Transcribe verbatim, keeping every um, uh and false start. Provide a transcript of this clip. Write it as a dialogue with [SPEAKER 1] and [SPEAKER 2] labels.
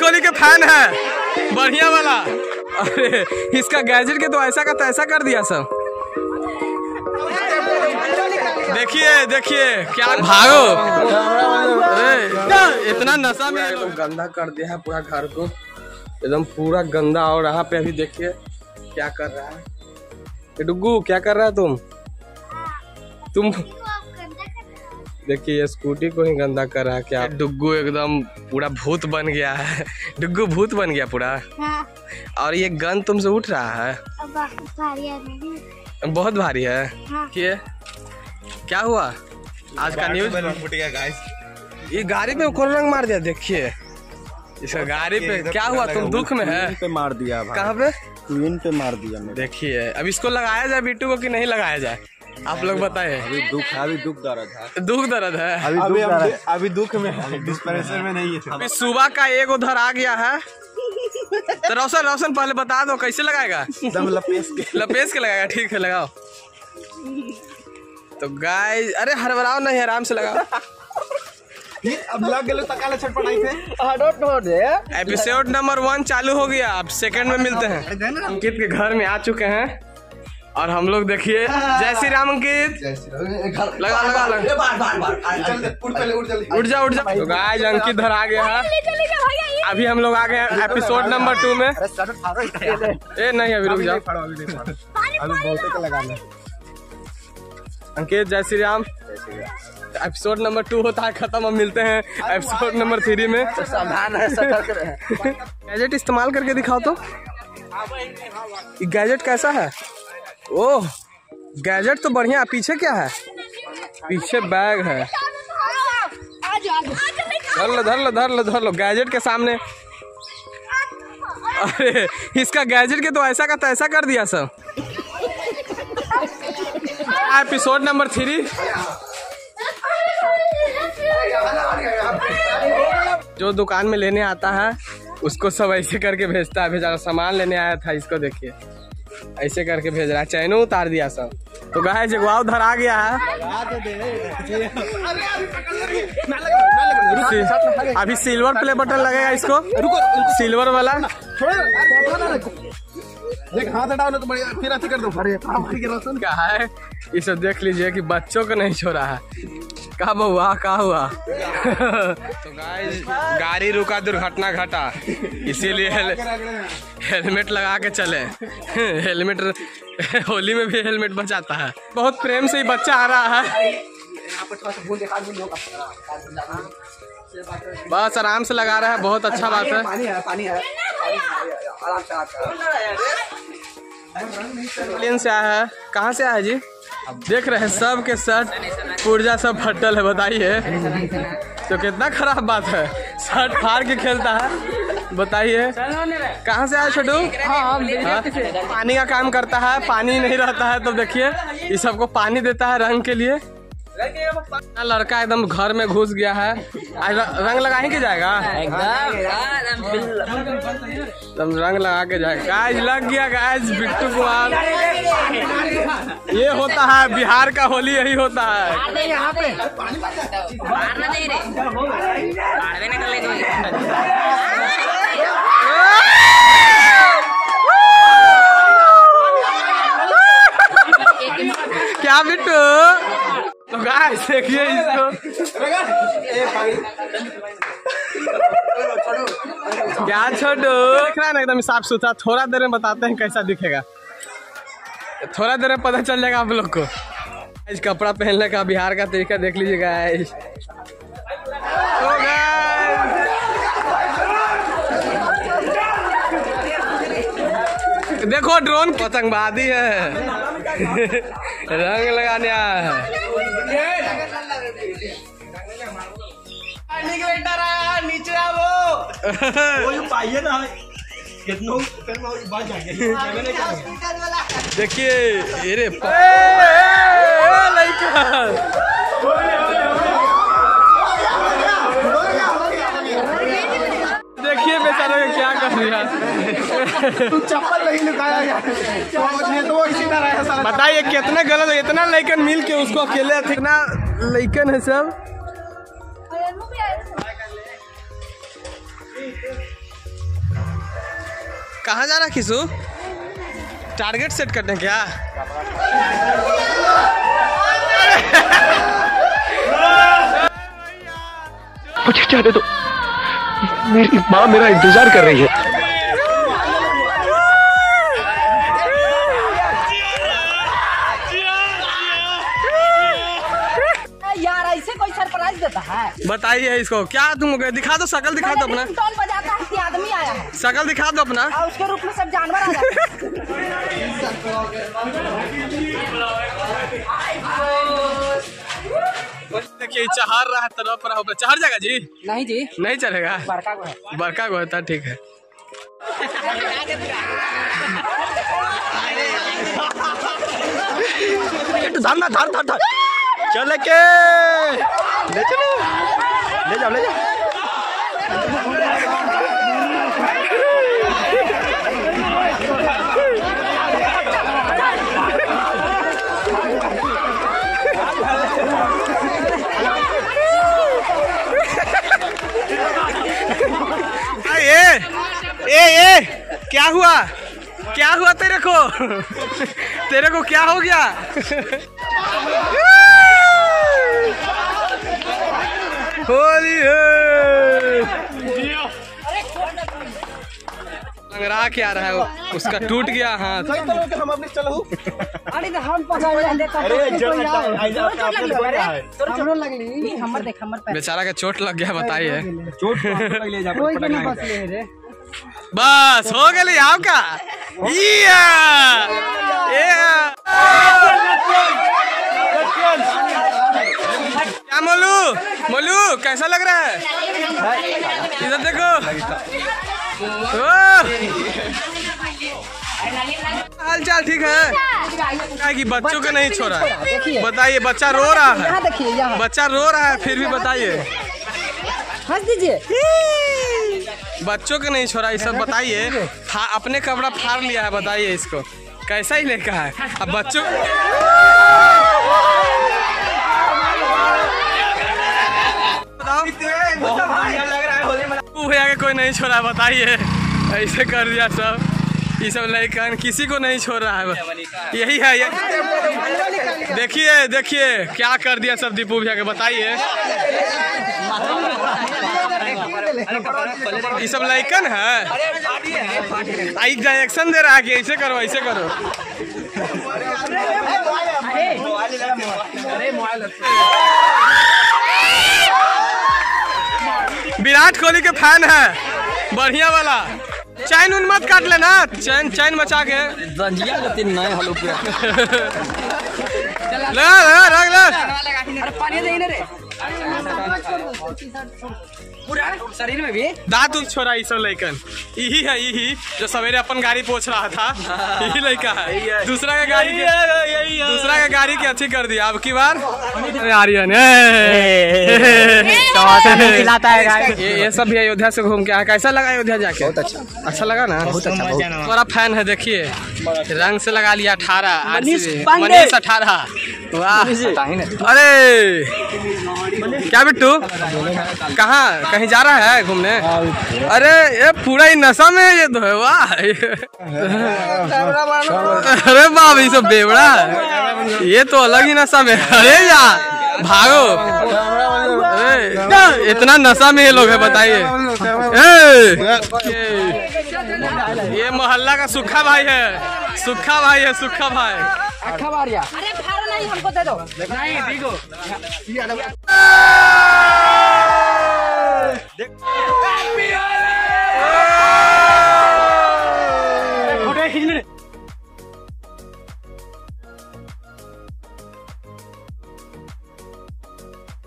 [SPEAKER 1] कोहली के फैन है बढ़िया वाला। अरे इसका गैजेट के तो ऐसा का तैसा कर दिया सब। देखिए देखिए क्या भागो। अरे इतना नशा में तो गंदा कर दिया है पूरा घर को, एकदम पूरा गंदा। और यहाँ पे अभी देखिए क्या कर रहा है डुग्गू, क्या कर रहा है तुम तुम देखिए स्कूटी को ही गंदा कर रहा है क्या। डुग्गू एकदम पूरा भूत बन गया है। डुग्गू भूत बन गया पूरा। हाँ। और ये गन तुमसे उठ रहा है। भारी है, बहुत भारी है। हाँ। क्या हुआ आज का न्यूज? ये गाड़ी पे कौन रंग मार दिया? देखिए इसका गाड़ी पे क्या हुआ। तुम दुख में है? पे मार दिया। कहाँ पे? ट्विन पे मार दिया। देखिए अब इसको लगाया जाए बिट्टू को कि नहीं लगाया जाए, आप लोग बताए। अभी दुख है, अभी दुख दर्द है। दुख दर्द है अभी, अभी, अभी, अभी दुख में है, डिस्प्रेशन में नहीं है। अभी सुबह का एक उधर आ गया है। तो रोशन रोशन पहले बता दो कैसे लगाएगा? लपेस के लपेस के लगाएगा। ठीक है लगाओ। तो गाइस अरे हड़बड़ाओ नहीं, आराम से लगाओ। अब लग गए तकाले छटपटाई पे। एपिसोड नंबर वन चालू हो गया, अब सेकंड में मिलते हैं। अंकित के घर में आ चुके हैं और हम लोग देखिए। जय श्री राम अंकित। लगा लगा लगा उठ जा उठ जा। तो गाइस अंकित घर आ गया है। अभी हम लोग आ गए हैं एपिसोड नंबर टू में। ए नहीं अभी रुक जाओ, अंकित जय Shri Ram. Episode number two होता है खत्म, हम मिलते हैं एपिसोड नंबर थ्री में। गैजेट इस्तेमाल करके दिखाओ तो। गैजेट कैसा है? ओह गैजेट तो बढ़िया। पीछे क्या है? पीछे बैग है। धर लो धर लो धर लो धर लो गैजेट के सामने। अरे इसका गैजेट के तो ऐसा का तैसा कर दिया सब। Episode number three. जो दुकान में लेने आता है उसको सब ऐसे करके भेजता है। बेचारा सामान लेने आया था, इसको देखिए ऐसे करके भेज रहा है। चैनो उतार दिया सब। तो गाइस जगवाव उधर आ गया है। अभी सिल्वर प्ले बटन लगेगा इसको, सिल्वर वाला। देख हाथ हटाओ ना तो बढ़िया, फिर अच्छी कर दो। क्या है ये सब देख लीजिए कि बच्चों को नहीं छोड़ा है। कब हुआ क्या हुआ? तो गाइस गाड़ी रुका, दुर्घटना घटा, इसीलिए हेलमेट लगा के चले। हेलमेट होली में भी हेलमेट बचाता है। बहुत प्रेम से ही बच्चा आ रहा है। बस आराम से लगा रहा है, बहुत अच्छा बात है। पानी है, पानी है, से आया है। कहाँ से आया है जी? देख रहे हैं सब के शर्ट पुर्जा सब फटल है। बताइए तो कितना खराब बात है, शर्ट फाड़ के खेलता है। बताइए कहाँ से आया छोटू? हाँ, पानी का काम करता है, पानी नहीं रहता है तो देखिए ये सबको पानी देता है रंग के लिए। लड़का एकदम घर में घुस गया है। रंग लगा ही के जाएगा एकदम रंग लगा के जाएगा। गाइस लग गया गाइस बिट्टू कुमार। ये होता है बिहार का होली, यही होता है। यहाँ पे क्या बिट्टू? तो गाइस देखिए इसको क्या छोटू दिख रहा है ना एकदम साफ सुथरा। थोड़ा देर में बताते हैं कैसा दिखेगा, थोड़ा देर में पता चल जाएगा आप लोग को। इस कपड़ा पहनने का बिहार का तरीका देख लीजिए गाइस। देखो ड्रोन पतंगबाजी है। रंग लगाने आया है। नीचे देखिए अरे देखिए बेचारे क्या कर रहा है। तू चप्पल नहीं लुकाया गया तो इसी तरह। बताइए कितना गलत है, इतना लइकन मिल के उसको अकेले कितना लइकन है सब। कहाँ जा रहा किसू? टारगेट सेट करने क्या?
[SPEAKER 2] मुझे जाने दो, मेरी माँ मेरा इंतजार कर रही है।
[SPEAKER 3] यार ऐसे कोई सरप्राइज देता है?
[SPEAKER 1] बताइए इसको क्या तुम दिखा दो, शकल दिखा दो अपना।
[SPEAKER 3] टोन बजाता है कि आदमी आया है,
[SPEAKER 1] शकल दिखा दो अपना।
[SPEAKER 3] और उसके रूप में सब जानवर आ जाते हैं।
[SPEAKER 1] देखिए चढ़ रहा है तरफ पर, चढ़ जाएगा जी?
[SPEAKER 3] नहीं जी,
[SPEAKER 1] नहीं चढ़ेगा।
[SPEAKER 3] बड़का को है,
[SPEAKER 1] बड़का को है, ठीक है।
[SPEAKER 2] धर ना धर धर धर चल के ले चलो, ले जाओ ले जाओ।
[SPEAKER 1] ये ये ये क्या हुआ, क्या हुआ तेरे को? तेरे को क्या हो गया? होली लंगड़ा क्या रहा है, उसका टूट गया हाथ।
[SPEAKER 2] हम अपने चलो।
[SPEAKER 3] अरे हम पकड़ ले, हमर देख हमर पैर,
[SPEAKER 1] बेचारा का चोट लग गया। बताइए
[SPEAKER 2] चोट ले जा,
[SPEAKER 3] कोई के नहीं फंसले रे।
[SPEAKER 1] बस हो गई आपका। क्या मोलू, मोलू कैसा लग रहा है? इधर देखो। हाल चाल ठीक है कि बच्चों को नहीं छोड़ा? बताइए, बच्चा रो रहा है,
[SPEAKER 3] देखिए
[SPEAKER 1] बच्चा रो रहा है, फिर भी बताइए,
[SPEAKER 3] हंस दीजिए।
[SPEAKER 1] बच्चों को नहीं छोड़ा ये सब। बताइए, अपने कपड़ा फाड़ लिया है, बताइए इसको कैसा ही लेकर है। अब बच्चों भैया के कोई नहीं छोड़ा, बताइए ऐसे कर दिया सब। ये सब लड़कन किसी को नहीं छोड़ रहा है, यही है ये। देखिए देखिए क्या कर दिया सब दीपू भैया के, बताइए। ये सब लड़कन है, आई डायरेक्शन दे रहा है कि ऐसे करो ऐसे करो। विराट कोहली के फैन है, बढ़िया वाला। चैन उन मत काट लेना, चैन चैन मचा के
[SPEAKER 2] रंजिया के तीन नए हलो पे
[SPEAKER 1] ले रख ले।
[SPEAKER 3] अरे पानी दे रे, पूरा शरीर में भी
[SPEAKER 1] दांत उत छोड़ा ये सब लड़कन। यही है, यही जो सवेरे अपन गाड़ी पोछ रहा था, यही लड़का है। दूसरा का गाड़ी के दूसरा का गाड़ी के अच्छी कर दिया। अब की बार आर्यन
[SPEAKER 3] खिलाता है।
[SPEAKER 1] ये ये सब भी अयोध्या से घूम के आया। कैसा लगा अयोध्या जाके?
[SPEAKER 2] बहुत अच्छा,
[SPEAKER 1] अच्छा लगा ना?
[SPEAKER 2] बहुत अच्छा,
[SPEAKER 1] बड़ा फैन है। देखिए रंग से लगा लिया अठारह, मनीष अठारह। वाह, अरे क्या बिट्टू, कहाँ कहीं जा रहा है घूमने? अरे ये पूरा ही नशा में ये तो है। वाह, अरे बाप, ये सब बेवड़ा है, ये तो अलग ही नशा में। अरे यार भागो, इतना नशा में ये लोग है, बताइए। ये मोहल्ला का सुखा भाई है, सुखा भाई है, सुखा भाई।
[SPEAKER 3] अरे फाड़ नहीं, हमको दे दो। नहीं देखो,